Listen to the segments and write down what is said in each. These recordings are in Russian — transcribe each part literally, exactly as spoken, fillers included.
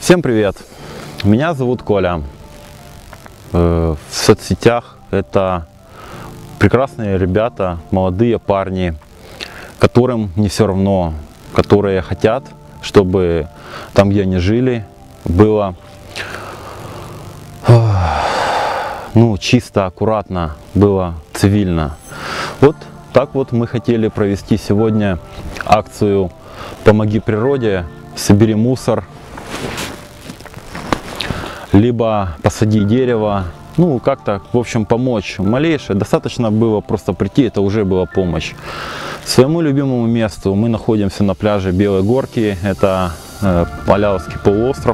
Всем привет! Меня зовут Коля. В соцсетях это прекрасные ребята, молодые парни, которым не все равно, которые хотят, чтобы там, где они жили, было ну, чисто, аккуратно, было цивильно. Вот так вот мы хотели провести сегодня акцию «Помоги природе, собери мусор», либо посади дерево, ну как-то, в общем, помочь. Малейшее, достаточно было просто прийти, это уже была помощь. Своему любимому месту мы находимся на пляже Белой Горки, это э, Палявский полуостров.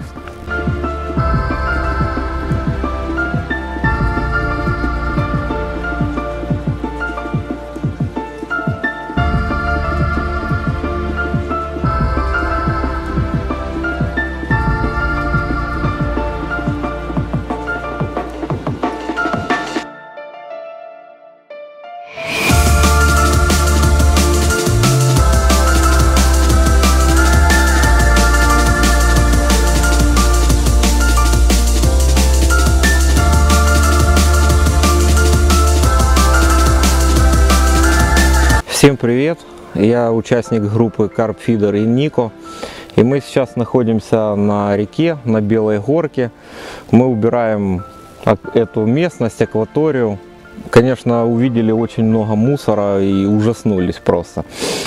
Всем привет! Я участник группы Carp Feeder Innico, и мы сейчас находимся на реке, на Белой Горке. Мы убираем эту местность, акваторию. Конечно, увидели очень много мусора и ужаснулись просто.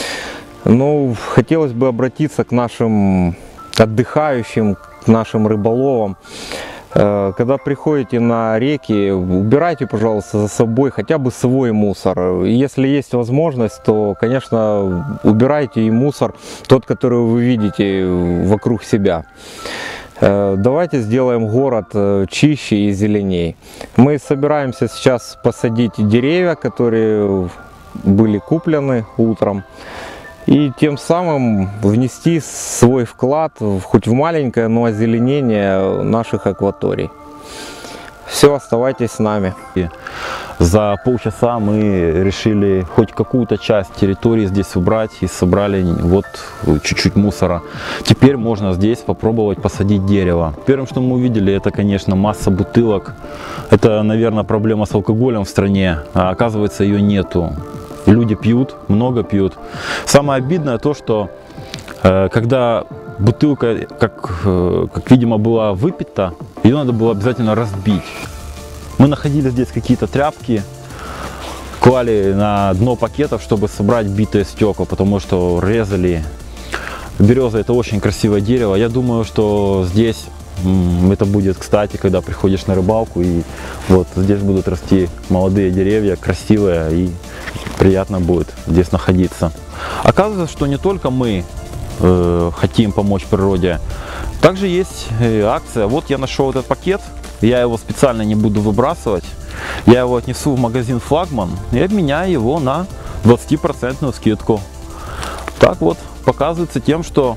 Но хотелось бы обратиться к нашим отдыхающим, к нашим рыболовам. Когда приходите на реки, убирайте, пожалуйста, за собой хотя бы свой мусор. Если есть возможность, то, конечно, убирайте и мусор, тот, который вы видите вокруг себя. Давайте сделаем город чище и зеленей. Мы собираемся сейчас посадить деревья, которые были куплены утром, и тем самым внести свой вклад хоть в маленькое, но озеленение наших акваторий. Все, оставайтесь с нами. За полчаса мы решили хоть какую-то часть территории здесь убрать и собрали вот чуть-чуть мусора. Теперь можно здесь попробовать посадить дерево. Первым, что мы увидели, это, конечно, масса бутылок. Это, наверное, проблема с алкоголем в стране, а оказывается, ее нету. Люди пьют, много пьют. Самое обидное то, что э, когда бутылка, как, э, как видимо, была выпита, ее надо было обязательно разбить. Мы находили здесь какие-то тряпки, клали на дно пакетов, чтобы собрать битые стекла, потому что резали. Береза — это очень красивое дерево. Я думаю, что здесь м, это будет кстати, когда приходишь на рыбалку, и вот здесь будут расти молодые деревья, красивые, и приятно будет здесь находиться. Оказывается, что не только мы э, хотим помочь природе, также есть э, акция. Вот я нашел этот пакет, я его специально не буду выбрасывать, я его отнесу в магазин «Флагман» и обменяю его на двадцатипроцентную скидку. Так вот, показывается тем, что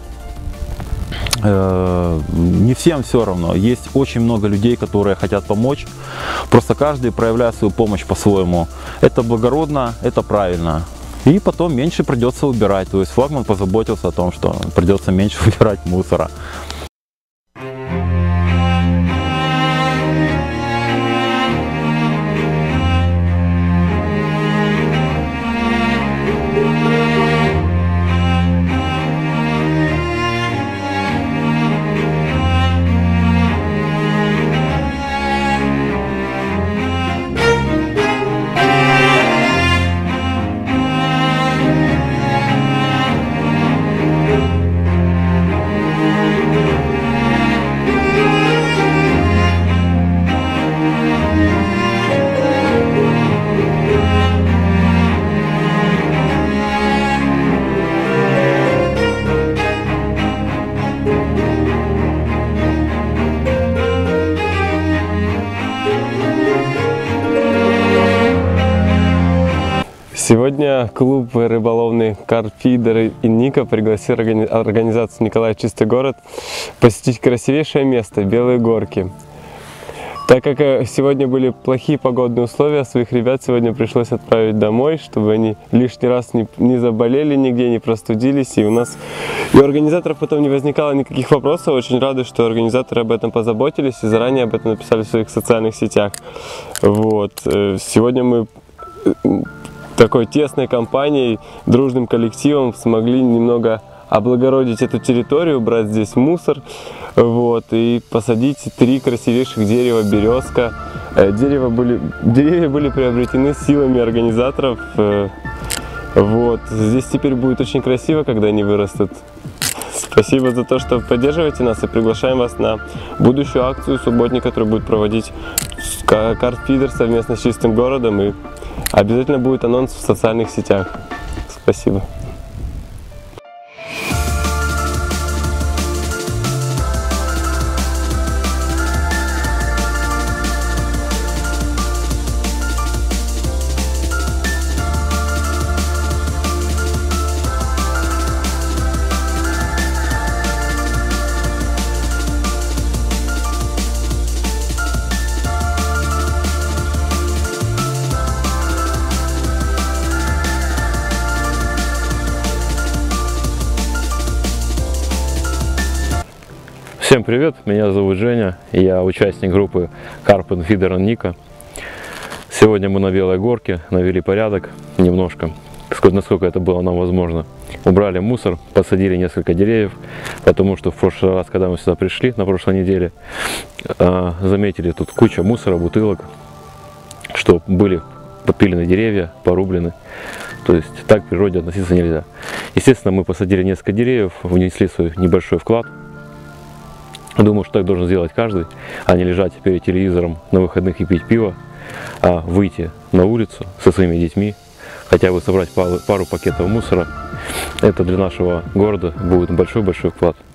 э, не всем все равно. Есть очень много людей, которые хотят помочь. Просто каждый проявляет свою помощь по-своему. Это благородно, это правильно. И потом меньше придется убирать. То есть «Флагман» позаботился о том, что придется меньше убирать мусора. Сегодня клуб рыболовный Carp Feeder Innico пригласил организацию «Николай Чистый город» посетить красивейшее место Белые Горки. Так как э, сегодня были плохие погодные условия, своих ребят сегодня пришлось отправить домой, чтобы они лишний раз не, не заболели нигде, не простудились. И у нас и у организаторов потом не возникало никаких вопросов. Очень рады, что организаторы об этом позаботились и заранее об этом написали в своих социальных сетях. Вот. Э, Сегодня мы такой тесной компанией, дружным коллективом смогли немного облагородить эту территорию, убрать здесь мусор, вот, и посадить три красивейших дерева березка. Дерева были, деревья были приобретены силами организаторов. Вот. Здесь теперь будет очень красиво, когда они вырастут. Спасибо за то, что поддерживаете нас, и приглашаем вас на будущую акцию субботник, которую будет проводить Карпфидер совместно с Чистым городом, и обязательно будет анонс в социальных сетях. Спасибо. Всем привет, меня зовут Женя, я участник группы Карпфидер и Нико. Сегодня мы на Белой горке навели порядок немножко, насколько это было нам возможно. Убрали мусор, посадили несколько деревьев, потому что в прошлый раз, когда мы сюда пришли, на прошлой неделе, заметили тут куча мусора, бутылок, что были подпилены деревья, порублены. То есть так к природе относиться нельзя. Естественно, мы посадили несколько деревьев, внесли свой небольшой вклад. Думаю, что так должен сделать каждый, а не лежать перед телевизором на выходных и пить пиво, а выйти на улицу со своими детьми, хотя бы собрать пару, пару пакетов мусора. Это для нашего города будет большой-большой вклад.